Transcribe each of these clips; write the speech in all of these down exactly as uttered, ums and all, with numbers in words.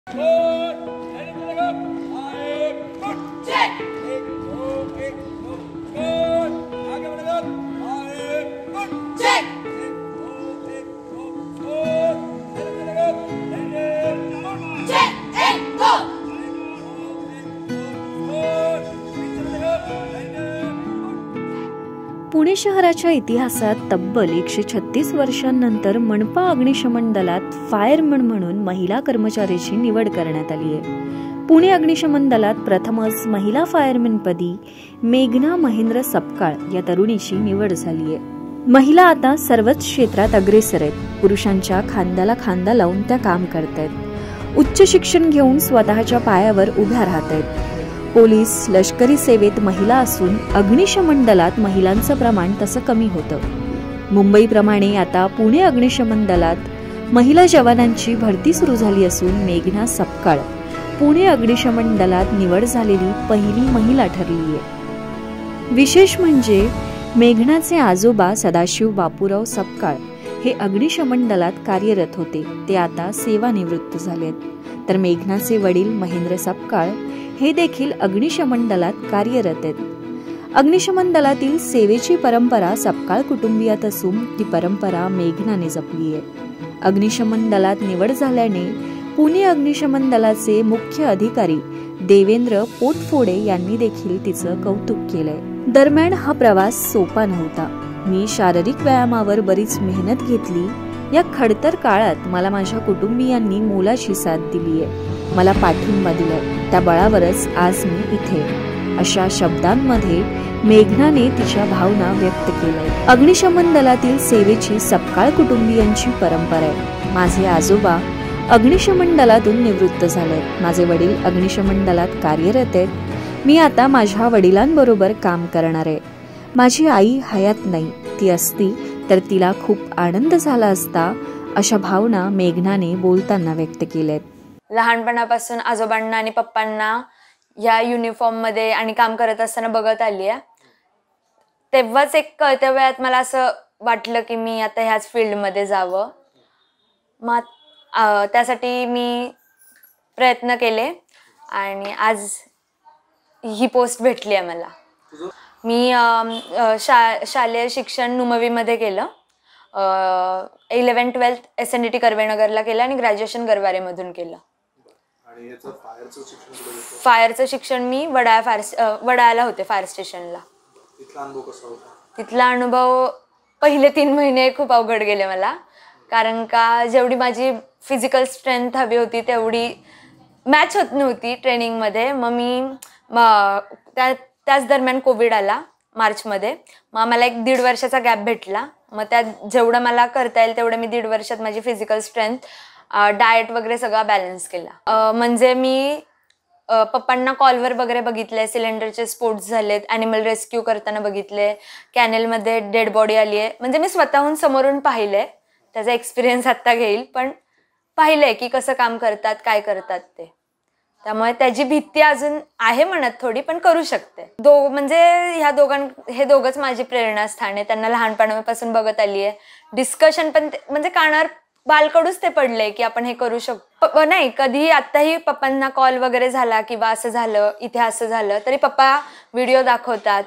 पुणे शहराच्या इतिहासात तब्बल एकशे छत्तीस वर्षांनंतर मनपा अग्निशमन दलात फायरमन म्हणून महिला कर्मचारीची निवड करण्यात आली आहे. पुणे अग्निशमन दलात प्रथमच महिला फायरमनपदी मेघना महेंद्र सपकाळ या तरुणीची निवड झाली आहे. महिला आता सर्वच क्षेत्रात अग्रेसर आहेत. पुरुषांच्या खांद्याला खांदा लावून त्या काम करतायत. उच्च शिक्षण घेऊन स्वतःच्या पायावर उभ्या राहत आहेत. पोलीस लष्करी सेवेत महिला असून अग्निशमन दलात महिलांचं प्रमाण तसं कमी होतं. मुंबईप्रमाणे आता पुणे अग्निशमन दलात महिला जवानांची भरती सुरू झाली असून मेघना सपकाळ पुणे अग्निशमन दलात निवड झालेली पहिली महिला ठरली आहे. विशेष म्हणजे मेघनाचे आजोबा सदाशिव बापूराव सपकाळ हे अग्निशमन दलात कार्यरत होते. ते आता सेवानिवृत्त झालेत. तर मेघनाचे वडील महेंद्र सपकाळ हे देखील अग्निशमन दलात कार्यरत आहेत. अग्निशमन दलातील सेवेची परंपरा सपकाळ कुटुंबियात असून ती परंपरा मेघनाने जपली आहे. अग्निशमन दलात निवड झाल्याने पुणे अग्निशमन दलाचे मुख्य अधिकारी देवेंद्र पोटफोडे यांनी देखील तिचं कौतुक केलंय. दरम्यान हा प्रवास सोपा नव्हता. मी शारीरिक व्यायामावर बरीच मेहनत घेतली. या खडतर काळात मला माझ्या कुटुंबियांनी मोलाची साथ दिली आहे. मला पाठिंबा दिलाय. त्या बळावरच आज मी इथे. अशा शब्दांमध्ये मेघनाने तिच्या भावना व्यक्त केल्या. अग्निशमन दलातील सेवेची सपकाळ कुटुंबियांची परंपरा आहे. माझे आजोबा अग्निशमन दलातून निवृत्त झाले. माझे वडील अग्निशमन दलात कार्यरत आहेत. मी आता माझ्या वडिलांबरोबर काम करणार आहे. माझी आई हयात नाही. ती असती तर तिला खूप आनंद झाला असता. अशा भावना मेघनाने बोलताना व्यक्त केल्यात. लहानपणापासून आजोबांना आणि पप्पांना या युनिफॉर्ममध्ये आणि काम करत असताना बघत आली आहे. तेव्हाच एक कळत्या वयात मला असं वाटलं की मी आता ह्याच फील्डमध्ये जावं. मग त्यासाठी मी प्रयत्न केले आणि आज ही पोस्ट भेटली आहे मला. मी शा शालेय शिक्षण नुमवीमध्ये केलं. Eleven twelfth S N D T कर्वेनगरला केलं आणि ग्रॅज्युएशन गरवारेमधून केलं. फायरचं शिक्षण मी वडाळा फायर वडाळ्याला होते फायर स्टेशनला. तिथला अनुभव पहिले तीन महिने खूप अवघड गेले मला. कारण का जेवढी माझी फिजिकल स्ट्रेंथ हवी होती तेवढी मॅच होत नव्हती ट्रेनिंगमध्ये. मग मी त्या त्याच दरम्यान कोविड आला मार्चमध्ये. मग मला एक दीड वर्षाचा गॅप भेटला. मग त्यात जेवढं मला करता येईल तेवढं मी दीड वर्षात माझी फिजिकल स्ट्रेंथ डाएट वगैरे सगळा बॅलन्स केला. म्हणजे मी पप्पांना कॉलवर वगैरे बघितले. सिलेंडरचे स्पोर्ट्स झालेत. ॲनिमल रेस्क्यू करताना बघितले. कॅनेलमध्ये डेड बॉडी आली आहे. म्हणजे मी स्वतःहून समोरून पाहिलंय. त्याचा एक्सपिरियन्स आत्ता घेईल पण पाहिलंय की कसं काम करतात काय करतात ते. त्यामुळे त्याची भीती अजून आहे मनात थोडी पण करू शकते. दो म्हणजे ह्या दोघां हे दोघंच माझी प्रेरणास्थान आहे. त्यांना लहानपणापासून बघत आली आहे. डिस्कशन पण म्हणजे कानावर बालकडूच ते पडले की आपण हे करू शकतो. नाही कधी आत्ताही पप्पांना कॉल वगैरे झाला किंवा असं झालं इथे असं झालं तरी पप्पा व्हिडिओ दाखवतात.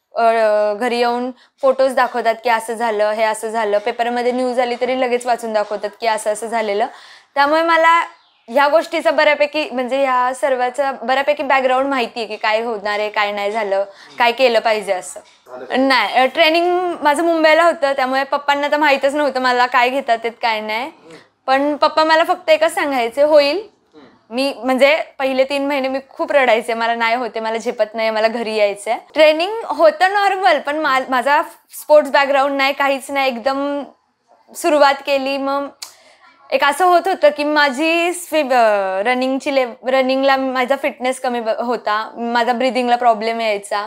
घरी येऊन फोटोज दाखवतात की असं झालं हे असं झालं. पेपरमध्ये न्यूज आली तरी लगेच वाचून दाखवतात की असं असं झालेलं. त्यामुळे मला ह्या गोष्टीचा बऱ्यापैकी म्हणजे ह्या सर्वाचा बऱ्यापैकी बॅकग्राऊंड माहिती आहे की काय होणार आहे काय नाही झालं काय केलं पाहिजे असं. नाही ट्रेनिंग माझं मुंबईला होतं त्यामुळे पप्पांना तर माहीतच नव्हतं मला काय घेतात ते काय नाही. पण पप्पा मला फक्त एकच सांगायचे होईल. मी म्हणजे पहिले तीन महिने मी खूप रडायचे. मला नाही होते मला झेपत नाही मला घरी यायचंय. ट्रेनिंग होतं नॉर्मल पण मा माझा स्पोर्ट्स बॅकग्राऊंड नाही काहीच नाही. एकदम सुरुवात केली. मग एक असं होत होतं की माझी स्विम रनिंगची ले रनिंगला माझा फिटनेस कमी होता. माझा ब्रिदिंगला प्रॉब्लेम यायचा.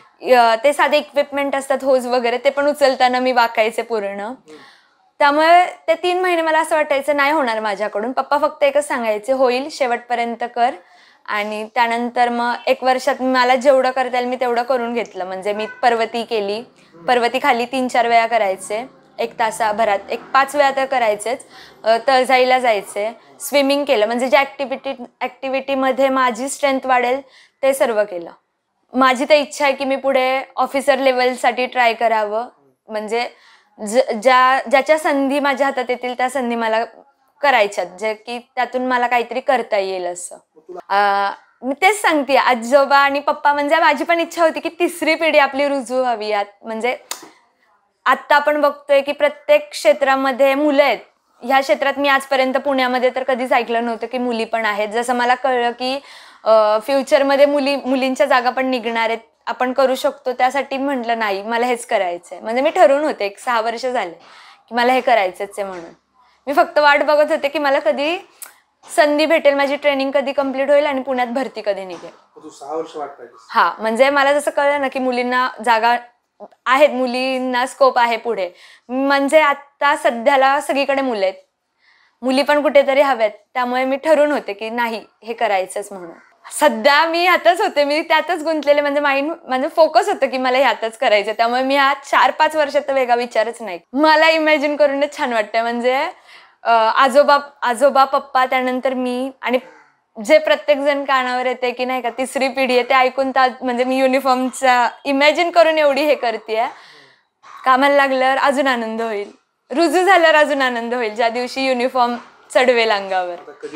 ते साधे इक्विपमेंट असतात होज वगैरे ते पण उचलताना मी वाकायचे पूर्ण. त्यामुळे ते तीन महिने मला असं वाटायचं नाही होणार माझ्याकडून. पप्पा फक्त एकच सांगायचे होईल शेवटपर्यंत कर. आणि त्यानंतर मग एक वर्षात मला जेवढं करता येईल मी तेवढं करून घेतलं. म्हणजे मी पर्वती केली. पर्वती खाली तीन चार वेळा करायचे. एक तासाभरात एक पाच वेळा तर करायचेच. तळजाईला जायचे, स्विमिंग केलं, म्हणजे ज्या ॲक्टिव्हिटी ॲक्टिव्हिटीमध्ये माझी स्ट्रेंथ वाढेल ते सर्व केलं. माझी तर इच्छा आहे की मी पुढे ऑफिसर लेवलसाठी ट्राय करावं. म्हणजे ज ज्या ज्याच्या संधी माझ्या हातात येतील त्या संधी मला करायच्यात, जे की त्यातून मला काहीतरी करता येईल असं. मी तेच सांगते, आजोबा आणि पप्पा म्हणजे माझी पण इच्छा होती की तिसरी पिढी आपली रुजू व्हावी यात. म्हणजे आत्ता आपण बघतोय की प्रत्येक क्षेत्रामध्ये मुलं आहेत. ह्या क्षेत्रात मी आजपर्यंत पुण्यामध्ये तर कधीच ऐकलं नव्हतं की मुली पण आहेत. जसं मला कळलं की फ्युचरमध्ये मुली मुलींच्या जागा पण निघणार आहेत, आपण करू शकतो. त्यासाठी म्हटलं नाही, मला हेच करायचं आहे. म्हणजे मी ठरवून होते, एक सहा वर्ष झाले की मला हे करायचंच आहे म्हणून. मी फक्त वाट बघत होते की मला कधी संधी भेटेल, माझी ट्रेनिंग कधी कंप्लीट होईल आणि पुण्यात भरती कधी निघेल. हा, म्हणजे मला जसं कळलं ना की मुलींना जागा आहेत, मुलींना स्कोप आहे पुढे. म्हणजे आता सध्याला सगळीकडे मुलं आहेत, मुली पण कुठेतरी हव्यात. त्यामुळे मी ठरवून होते की नाही, हे करायचंच म्हणून. सध्या मी ह्यातच होते, मी त्यातच गुंतलेले. म्हणजे माइंड म्हणजे फोकस होतं की मला ह्यातच करायचं. त्यामुळे मी ह्या चार पाच वर्षात तर वेगळा विचारच नाही. मला इमॅजिन करूनच छान वाटतं. म्हणजे आजोबा आजोबा पप्पा, त्यानंतर मी, आणि जे प्रत्येक जण कानावर येते की नाही का तिसरी पिढी आहे, ते ऐकून तर म्हणजे मी युनिफॉर्मचा इमॅजिन करून एवढी हे करते. कामाला लागल्यावर अजून आनंद होईल, रुजू झाल्यावर अजून आनंद होईल, ज्या दिवशी युनिफॉर्म चढवेल अंगावर.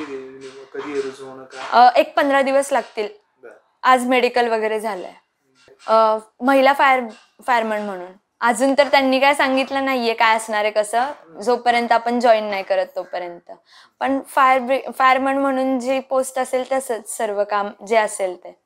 एक पंधरा दिवस लागतील. आज मेडिकल वगैरे झालंय. महिला फायर फायरमन म्हणून. अजून तर त्यांनी काय सांगितलं नाहीये काय असणार आहे कसं, जोपर्यंत आपण जॉईन नाही करत तोपर्यंत. पण फायर फायरमन म्हणून जी पोस्ट असेल तसंच सर्व काम जे असेल ते.